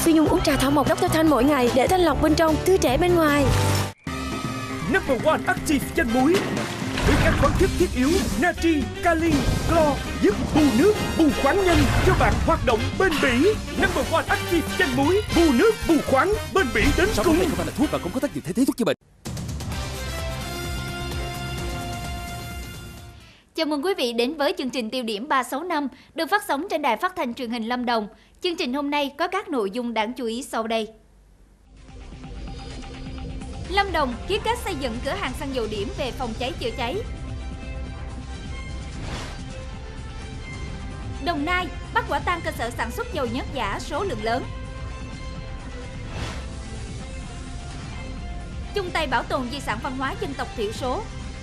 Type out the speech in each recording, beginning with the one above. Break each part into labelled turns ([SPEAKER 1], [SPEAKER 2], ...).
[SPEAKER 1] Phi Nhung uống trà thảo mộc Dr. Thanh mỗi ngày để thanh lọc bên trong, tươi trẻ bên ngoài.
[SPEAKER 2] Number One Active chanh muối với các khoáng chất thiết yếu natri, kali, clo giúp bù nước, bù khoáng nhanh cho bạn hoạt động bền bỉ. Number One Active chanh muối bù nước, bù khoáng, bền bỉ đến cùng.
[SPEAKER 3] Sản phẩm này không phải là thuốc và cũng có tác dụng thay thế thuốc chữa bệnh.
[SPEAKER 4] Chào mừng quý vị đến với chương trình Tiêu điểm 365 được phát sóng trên đài phát thanh truyền hình Lâm Đồng. Chương trình hôm nay có các nội dung đáng chú ý sau đây. Lâm Đồng ký kết xây dựng cửa hàng xăng dầu điểm về phòng cháy chữa cháy. Đồng Nai bắt quả tang cơ sở sản xuất dầu nhớt giả số lượng lớn. Chung tay bảo tồn di sản văn hóa dân tộc thiểu số.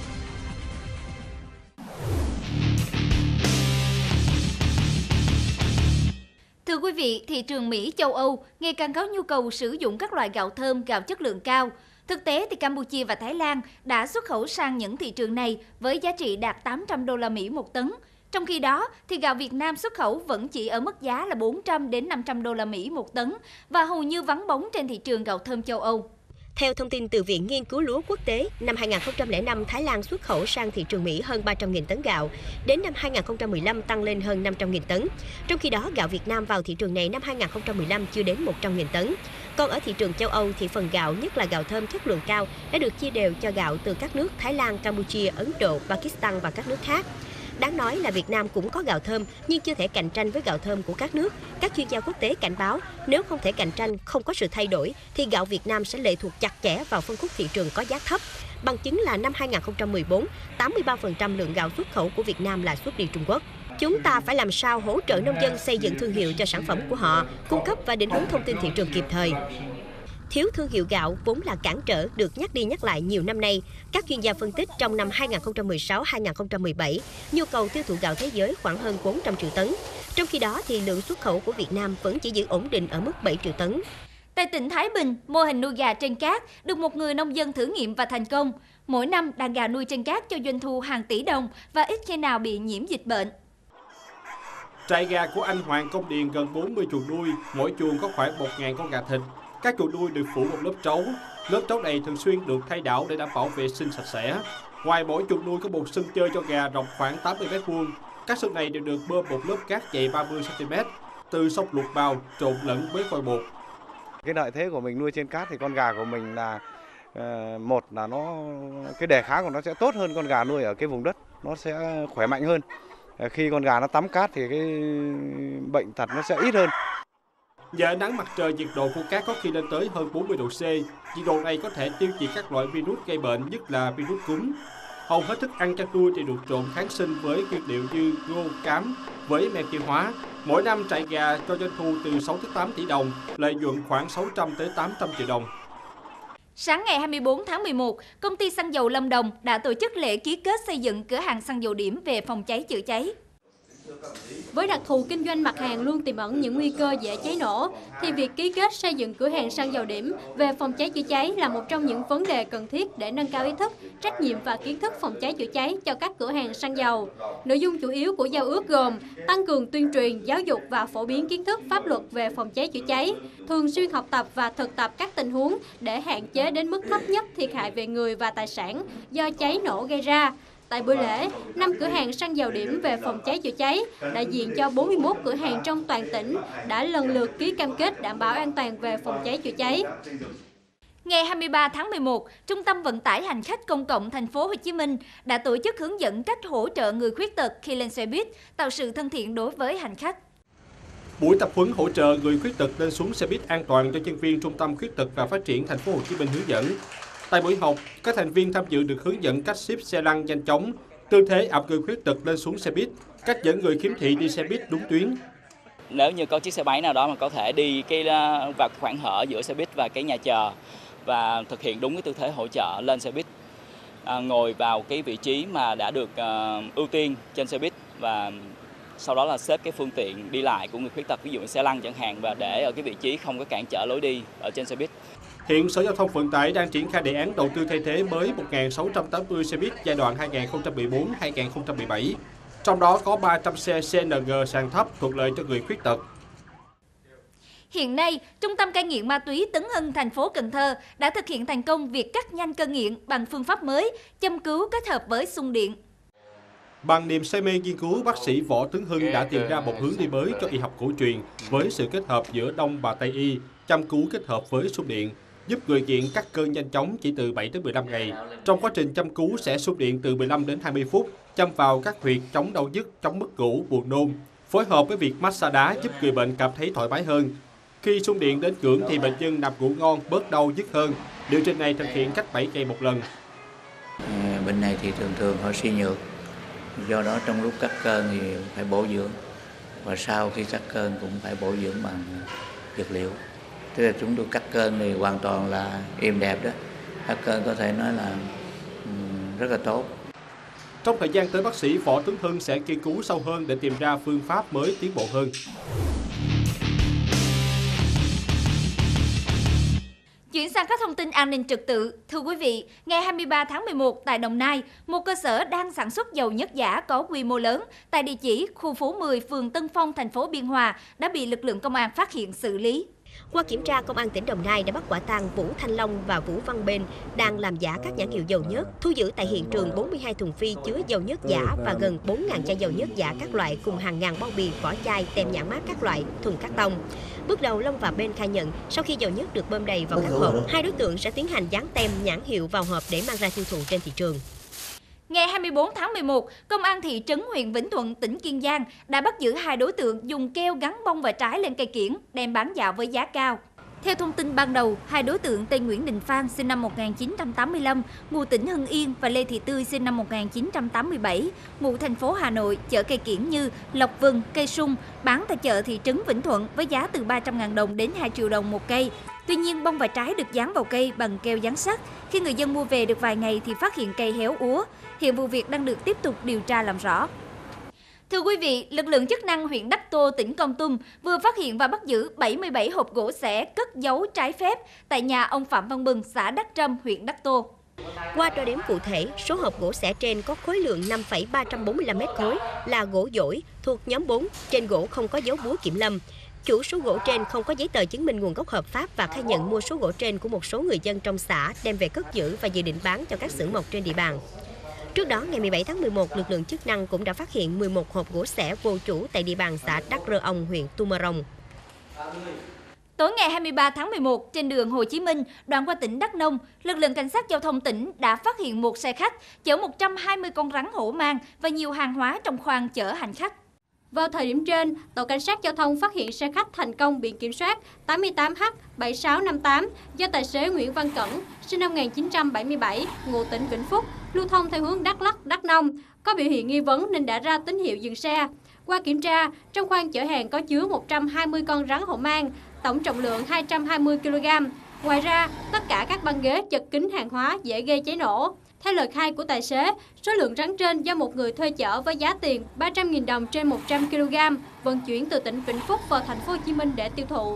[SPEAKER 4] Thưa quý vị, thị trường Mỹ, châu Âu ngày càng có nhu cầu sử dụng các loại gạo thơm, gạo chất lượng cao. Thực tế thì Campuchia và Thái Lan đã xuất khẩu sang những thị trường này với giá trị đạt 800 đô la Mỹ một tấn. Trong khi đó thì gạo Việt Nam xuất khẩu vẫn chỉ ở mức giá là 400 đến 500 đô la Mỹ một tấn và hầu như vắng bóng trên thị trường gạo thơm châu Âu.
[SPEAKER 5] Theo thông tin từ Viện Nghiên cứu Lúa Quốc tế, năm 2005, Thái Lan xuất khẩu sang thị trường Mỹ hơn 300.000 tấn gạo, đến năm 2015 tăng lên hơn 500.000 tấn. Trong khi đó, gạo Việt Nam vào thị trường này năm 2015 chưa đến 100.000 tấn. Còn ở thị trường châu Âu thì phần gạo, nhất là gạo thơm chất lượng cao, đã được chia đều cho gạo từ các nước Thái Lan, Campuchia, Ấn Độ, Pakistan và các nước khác. Đáng nói là Việt Nam cũng có gạo thơm nhưng chưa thể cạnh tranh với gạo thơm của các nước. Các chuyên gia quốc tế cảnh báo nếu không thể cạnh tranh, không có sự thay đổi thì gạo Việt Nam sẽ lệ thuộc chặt chẽ vào phân khúc thị trường có giá thấp. Bằng chứng là năm 2014, 83% lượng gạo xuất khẩu của Việt Nam là xuất đi Trung Quốc. Chúng ta phải làm sao hỗ trợ nông dân xây dựng thương hiệu cho sản phẩm của họ, cung cấp và định hướng thông tin thị trường kịp thời. Thiếu thương hiệu gạo vốn là cản trở được nhắc đi nhắc lại nhiều năm nay. Các chuyên gia phân tích trong năm 2016-2017, nhu cầu tiêu thụ gạo thế giới khoảng hơn 400 triệu tấn. Trong khi đó thì lượng xuất khẩu của Việt Nam vẫn chỉ giữ ổn định ở mức 7 triệu tấn.
[SPEAKER 4] Tại tỉnh Thái Bình, mô hình nuôi gà trên cát được một người nông dân thử nghiệm và thành công. Mỗi năm đàn gà nuôi trên cát cho doanh thu hàng tỷ đồng và ít khi nào bị nhiễm dịch bệnh.
[SPEAKER 6] Trại gà của anh Hoàng Công Điền gần 40 chuồng nuôi, mỗi chuồng có khoảng 1.000 con gà thịt. Các chuồng nuôi được phủ một lớp trấu. Lớp trấu này thường xuyên được thay đảo để đảm bảo vệ sinh sạch sẽ. Ngoài mỗi chuồng nuôi có một sân chơi cho gà rộng khoảng 80 m². Các sân này đều được bơm một lớp cát dày 30 cm, từ sóc luộc vào trộn lẫn với vôi bột.
[SPEAKER 7] Cái lợi thế của mình nuôi trên cát thì con gà của mình là một là cái đề kháng của nó sẽ tốt hơn con gà nuôi ở cái vùng đất, nó sẽ khỏe mạnh hơn. Khi con gà nó tắm cát thì cái bệnh tật nó sẽ ít hơn.
[SPEAKER 6] Nhờ nắng mặt trời, nhiệt độ của cát có khi lên tới hơn 40 độ C. Nhiệt độ này có thể tiêu diệt các loại virus gây bệnh, nhất là virus cúm. Hầu hết thức ăn chăn nuôi đều được trộn kháng sinh với nguyên liệu như ngô, cám với men tiêu hóa. Mỗi năm trại gà cho doanh thu từ 6 tới 8 tỷ đồng, lợi nhuận khoảng 600 tới 800 triệu đồng.
[SPEAKER 4] Sáng ngày 24 tháng 11, công ty xăng dầu Lâm Đồng đã tổ chức lễ ký kết xây dựng cửa hàng xăng dầu điểm về phòng cháy chữa cháy.
[SPEAKER 8] Với đặc thù kinh doanh mặt hàng luôn tiềm ẩn những nguy cơ dễ cháy nổ, thì việc ký kết xây dựng cửa hàng xăng dầu điểm về phòng cháy chữa cháy là một trong những vấn đề cần thiết để nâng cao ý thức, trách nhiệm và kiến thức phòng cháy chữa cháy cho các cửa hàng xăng dầu. Nội dung chủ yếu của giao ước gồm tăng cường tuyên truyền, giáo dục và phổ biến kiến thức pháp luật về phòng cháy chữa cháy, thường xuyên học tập và thực tập các tình huống để hạn chế đến mức thấp nhất thiệt hại về người và tài sản do cháy nổ gây ra. Tại buổi lễ, 5 cửa hàng xăng dầu điểm về phòng cháy chữa cháy, đại diện cho 41 cửa hàng trong toàn tỉnh đã lần lượt ký cam kết đảm bảo an toàn về phòng cháy chữa cháy.
[SPEAKER 4] Ngày 23 tháng 11, Trung tâm Vận tải Hành khách Công cộng Thành phố Hồ Chí Minh đã tổ chức hướng dẫn cách hỗ trợ người khuyết tật khi lên xe buýt, tạo sự thân thiện đối với hành khách.
[SPEAKER 6] Buổi tập huấn hỗ trợ người khuyết tật lên xuống xe buýt an toàn cho nhân viên Trung tâm Khuyết tật và Phát triển Thành phố Hồ Chí Minh hướng dẫn. Tại buổi học, các thành viên tham dự được hướng dẫn cách ship xe lăn nhanh chóng, tư thế ẵm người khuyết tật lên xuống xe buýt, cách dẫn người khiếm thị đi xe buýt đúng tuyến.
[SPEAKER 9] Nếu như có chiếc xe máy nào đó mà có thể đi vào khoảng hở giữa xe buýt và cái nhà chờ và thực hiện đúng cái tư thế hỗ trợ lên xe buýt, ngồi vào cái vị trí mà đã được ưu tiên trên xe buýt và sau đó là xếp cái phương tiện đi lại của người khuyết tật, ví dụ xe lăn chẳng hạn, và để ở cái vị trí không có cản trở lối đi ở trên xe buýt.
[SPEAKER 6] Hiện Sở Giao thông Vận tải đang triển khai đề án đầu tư thay thế mới 1.680 xe buýt giai đoạn 2014-2017. Trong đó có 300 xe CNG sàn thấp thuận lợi cho người khuyết tật.
[SPEAKER 4] Hiện nay, Trung tâm cai nghiện ma túy Tấn Hưng, thành phố Cần Thơ đã thực hiện thành công việc cắt nhanh cơn nghiện bằng phương pháp mới, châm cứu kết hợp với xung điện.
[SPEAKER 6] Bằng niềm say mê nghiên cứu, bác sĩ Võ Tấn Hưng đã tìm ra một hướng đi mới cho y học cổ truyền với sự kết hợp giữa Đông và Tây y, chăm cứu kết hợp với xung điện, giúp người nghiện cắt cơn nhanh chóng chỉ từ 7 đến 15 ngày. Trong quá trình chăm cứu sẽ xung điện từ 15 đến 20 phút, châm vào các huyệt chống đau nhức, chống mất ngủ, buồn nôn. Phối hợp với việc massage đá giúp người bệnh cảm thấy thoải mái hơn. Khi xung điện đến ngưỡng thì bệnh nhân nằm ngủ ngon, bớt đau nhức hơn. Liệu trình này thực hiện cách 7 ngày một lần.
[SPEAKER 10] Bệnh này thì thường họ suy nhược. Do đó trong lúc cắt cơn thì phải bổ dưỡng. Và sau khi cắt cơn cũng phải bổ dưỡng bằng dược liệu. Tức là chúng tôi cắt cơn thì hoàn toàn là êm đẹp đó. Cắt cơn có thể nói là rất là tốt.
[SPEAKER 6] Trong thời gian tới, bác sĩ Võ Tấn Hưng sẽ nghiên cứu sâu hơn để tìm ra phương pháp mới tiến bộ hơn.
[SPEAKER 4] Chuyển sang các thông tin an ninh trật tự. Thưa quý vị, ngày 23 tháng 11 tại Đồng Nai, một cơ sở đang sản xuất dầu nhất giả có quy mô lớn tại địa chỉ khu phố 10, phường Tân Phong, thành phố Biên Hòa đã bị lực lượng công an phát hiện xử lý.
[SPEAKER 5] Qua kiểm tra, Công an tỉnh Đồng Nai đã bắt quả tang Vũ Thanh Long và Vũ Văn Bên đang làm giả các nhãn hiệu dầu nhớt, thu giữ tại hiện trường 42 thùng phi chứa dầu nhớt giả và gần 4.000 chai dầu nhớt giả các loại cùng hàng ngàn bao bì, vỏ chai, tem nhãn mác các loại, thùng cát tông. Bước đầu, Long và Bên khai nhận sau khi dầu nhớt được bơm đầy vào các hộp, hai đối tượng sẽ tiến hành dán tem nhãn hiệu vào hộp để mang ra tiêu thụ trên thị trường.
[SPEAKER 4] Ngày 24 tháng 11, Công an thị trấn huyện Vĩnh Thuận, tỉnh Kiên Giang đã bắt giữ hai đối tượng dùng keo gắn bông và trái lên cây kiểng, đem bán dạo với giá cao. Theo thông tin ban đầu, hai đối tượng tên Nguyễn Đình Phan sinh năm 1985, ngụ tỉnh Hưng Yên và Lê Thị Tươi sinh năm 1987, ngụ thành phố Hà Nội, chở cây kiểng như lộc vừng, cây sung, bán tại chợ thị trấn Vĩnh Thuận với giá từ 300.000 đồng đến 2 triệu đồng một cây. Tuy nhiên, bông và trái được dán vào cây bằng keo dán sắt. Khi người dân mua về được vài ngày thì phát hiện cây héo úa. Hiện vụ việc đang được tiếp tục điều tra làm rõ. Thưa quý vị, lực lượng chức năng huyện Đắc Tô, tỉnh Kon Tum vừa phát hiện và bắt giữ 77 hộp gỗ xẻ cất giấu trái phép tại nhà ông Phạm Văn Bừng, xã Đắc Trâm, huyện Đắc Tô.
[SPEAKER 5] Qua đo đếm cụ thể, số hộp gỗ xẻ trên có khối lượng 5,345 mét khối là gỗ dỗi thuộc nhóm 4, trên gỗ không có dấu búa kiểm lâm. Chủ số gỗ trên không có giấy tờ chứng minh nguồn gốc hợp pháp và khai nhận mua số gỗ trên của một số người dân trong xã đem về cất giữ và dự định bán cho các xưởng mộc trên địa bàn. Trước đó, ngày 17 tháng 11, lực lượng chức năng cũng đã phát hiện 11 hộp gỗ xẻ vô chủ tại địa bàn xã Đắc Rơ Ông, huyện Tumorong.
[SPEAKER 4] Tối ngày 23 tháng 11, trên đường Hồ Chí Minh, đoạn qua tỉnh Đắk Nông, lực lượng cảnh sát giao thông tỉnh đã phát hiện một xe khách chở 120 con rắn hổ mang và nhiều hàng hóa trong khoang chở hành khách.
[SPEAKER 8] Vào thời điểm trên, tổ cảnh sát giao thông phát hiện xe khách thành công biển kiểm soát 88H7658 do tài xế Nguyễn Văn Cẩn, sinh năm 1977, ngụ tỉnh Vĩnh Phúc, lưu thông theo hướng Đắk Lắk, Đắk Nông, có biểu hiện nghi vấn nên đã ra tín hiệu dừng xe. Qua kiểm tra, trong khoang chở hàng có chứa 120 con rắn hổ mang, tổng trọng lượng 220 kg. Ngoài ra, tất cả các băng ghế chật kín hàng hóa dễ gây cháy nổ. Theo lời khai của tài xế, số lượng rắn trên do một người thuê chở với giá tiền 300.000 đồng trên 100 kg, vận chuyển từ tỉnh Vĩnh Phúc vào thành phố Hồ Chí Minh để tiêu thụ.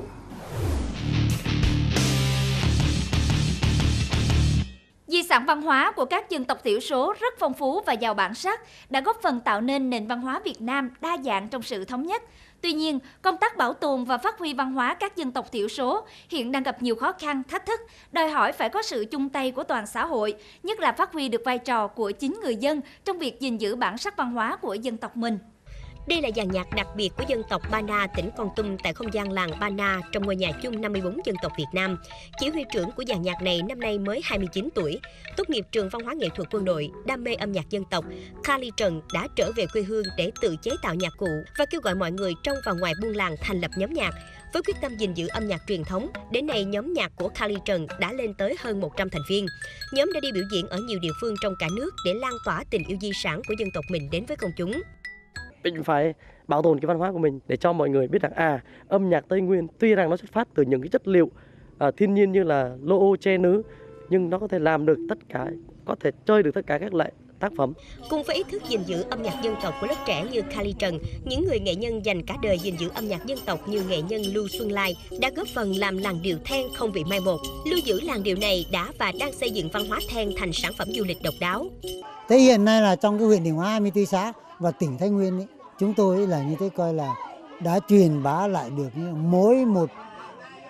[SPEAKER 4] Di sản văn hóa của các dân tộc thiểu số rất phong phú và giàu bản sắc, đã góp phần tạo nên nền văn hóa Việt Nam đa dạng trong sự thống nhất. Tuy nhiên, công tác bảo tồn và phát huy văn hóa các dân tộc thiểu số hiện đang gặp nhiều khó khăn, thách thức, đòi hỏi phải có sự chung tay của toàn xã hội, nhất là phát huy được vai trò của chính người dân trong việc gìn giữ bản sắc văn hóa của dân tộc mình.
[SPEAKER 5] Đây là dàn nhạc đặc biệt của dân tộc Ba Na, tỉnh Kon Tum tại không gian làng Ba Na trong ngôi nhà chung 54 dân tộc Việt Nam. Chỉ huy trưởng của dàn nhạc này năm nay mới 29 tuổi, tốt nghiệp trường văn hóa nghệ thuật quân đội, đam mê âm nhạc dân tộc. Kali Trần đã trở về quê hương để tự chế tạo nhạc cụ và kêu gọi mọi người trong và ngoài buôn làng thành lập nhóm nhạc. Với quyết tâm gìn giữ âm nhạc truyền thống, đến nay nhóm nhạc của Kali Trần đã lên tới hơn 100 thành viên. Nhóm đã đi biểu diễn ở nhiều địa phương trong cả nước để lan tỏa tình yêu di sản của dân tộc mình đến với công chúng.
[SPEAKER 11] Mình phải bảo tồn cái văn hóa của mình để cho mọi người biết rằng âm nhạc Tây Nguyên tuy rằng nó xuất phát từ những cái chất liệu thiên nhiên như là lô ô, tre nứa, nhưng nó có thể làm được tất cả, có thể chơi được tất cả các loại tác phẩm.
[SPEAKER 5] Cùng với ý thức gìn giữ âm nhạc dân tộc của lớp trẻ như Kali Trần, những người nghệ nhân dành cả đời gìn giữ âm nhạc dân tộc như nghệ nhân Lưu Xuân Lai đã góp phần làm làn điệu then không bị mai một. Lưu giữ làn điệu này đã và đang xây dựng văn hóa then thành sản phẩm du lịch độc đáo.
[SPEAKER 12] Thế hiện nay là trong cái huyện Định Hóa 24 xã và tỉnh Thái Nguyên ấy, chúng tôi là như thế coi là đã truyền bá lại được mỗi một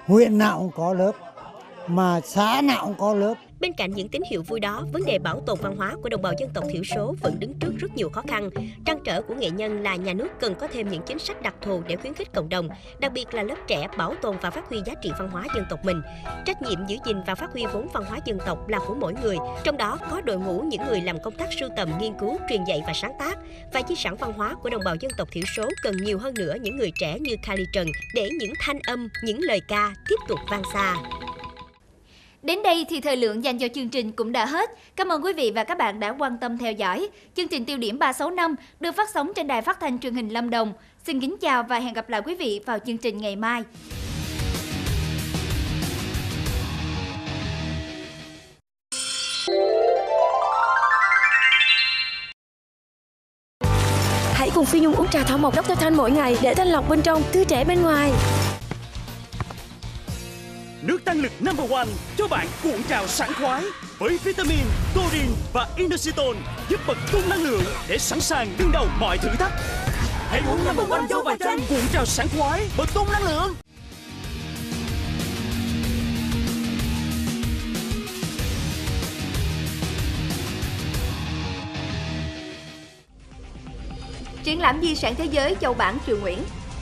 [SPEAKER 12] huyện nào cũng có lớp, mà xã nào cũng có lớp.
[SPEAKER 5] Bên cạnh những tín hiệu vui đó, vấn đề bảo tồn văn hóa của đồng bào dân tộc thiểu số vẫn đứng trước rất nhiều khó khăn. Trăn trở của nghệ nhân là nhà nước cần có thêm những chính sách đặc thù để khuyến khích cộng đồng, đặc biệt là lớp trẻ bảo tồn và phát huy giá trị văn hóa dân tộc mình. Trách nhiệm giữ gìn và phát huy vốn văn hóa dân tộc là của mỗi người, trong đó có đội ngũ những người làm công tác sưu tầm, nghiên cứu, truyền dạy và sáng tác. Và di sản văn hóa của đồng bào dân tộc thiểu số cần nhiều hơn nữa những người trẻ như Kali Trần để những thanh âm, những lời ca tiếp tục vang xa.
[SPEAKER 4] Đến đây thì thời lượng dành cho chương trình cũng đã hết. Cảm ơn quý vị và các bạn đã quan tâm theo dõi. Chương trình Tiêu điểm 365 được phát sóng trên Đài Phát thanh Truyền hình Lâm Đồng. Xin kính chào và hẹn gặp lại quý vị vào chương trình ngày mai.
[SPEAKER 1] Hãy cùng Phi Nhung uống trà thảo mộc Dr. Thanh mỗi ngày để thanh lọc bên trong, tươi trẻ bên ngoài.
[SPEAKER 2] Nước tăng lực number one cho bạn cuộn trào sảng khoái với vitamin, choline và inositol giúp bật tung năng lượng để sẵn sàng đương đầu mọi thử thách. Hãy uống number one dâu và chanh cuộn trào sảng khoái, bật tung năng lượng.
[SPEAKER 4] Triển lãm di sản thế giới Châu Bản Triều Nguyễn.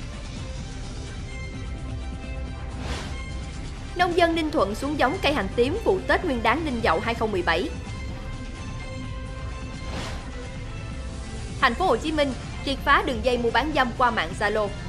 [SPEAKER 4] Nông dân Ninh Thuận xuống giống cây hành tím vụ Tết Nguyên đán Đinh Dậu 2017. Thành phố Hồ Chí Minh triệt phá đường dây mua bán dâm qua mạng Zalo.